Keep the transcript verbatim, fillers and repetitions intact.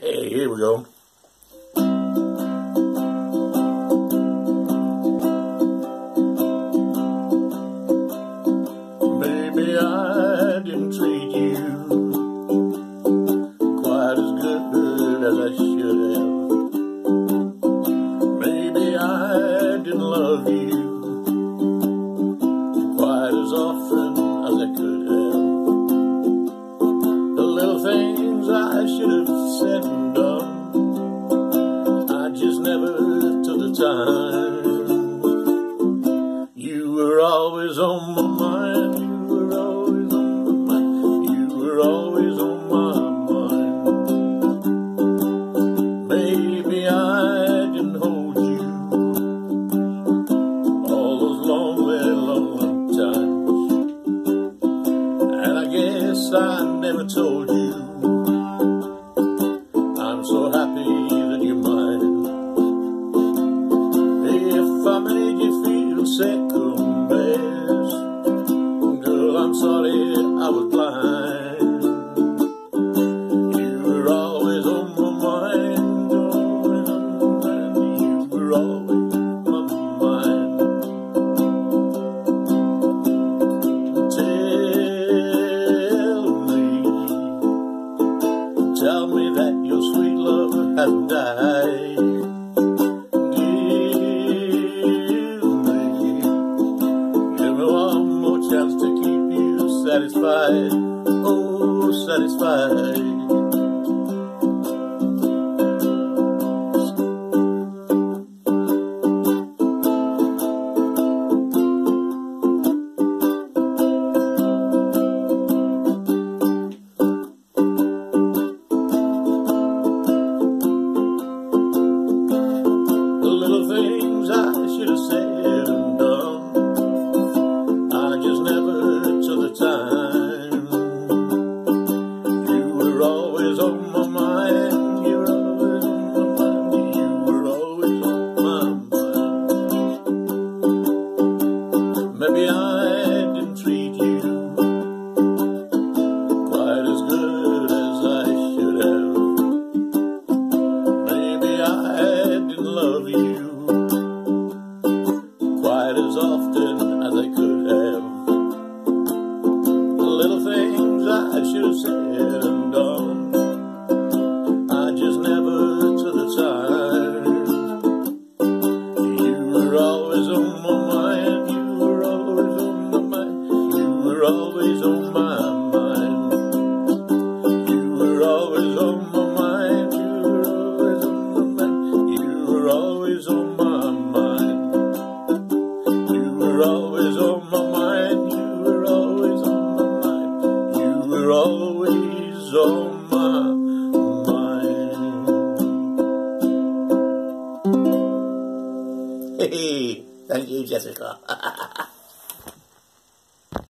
Hey, here we go. Maybe I didn't treat you quite as good as I should have. Maybe I didn't love you quite as often as I could have. The little things I should have said and done, I just never took the time. You were always on my mind. You were always on my mind. You were always on my mind. Maybe I didn't hold you all those long, long, long times, and I guess I never told you I'm so happy that you're mine. If I made you feel second best, girl, I'm sorry I was blind. You were always on my mind, always on my mind. You were always on my mind. Tell me, tell me that your sweet love has died. Chance to keep you satisfied, oh, satisfied. The little things I should have said and done, I just never took the time. You were always on my mind. You were always on my mind. You were always on my mind. Maybe I didn't treat you quite as good as I should have. Maybe I didn't love you quite as often as I could have. The little things I should have said and done, I just never took the time. You were always on my mind. You were always on my mind. You were always on my mind. You were always on my mind. You were always on my mind. You were always on my mind. You were always on my mind. You were always on my mind. You were always on my mind. Hey, thank you, Jessica.